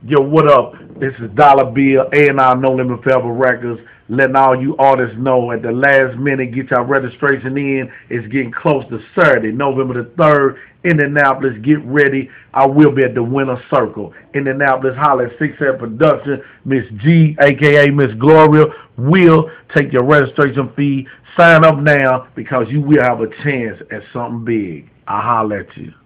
Yo, what up? This is Dollar Bill, A&R No Limit Forever Records, letting all you artists know at the last minute, get your registration in. It's getting close to Saturday, November the 3rd, Indianapolis. Get ready. I will be at the Winter Circle. Indianapolis, holler at 6 Production. Miss G, a.k.a. Miss Gloria, will take your registration fee. Sign up now because you will have a chance at something big. I'll holler at you.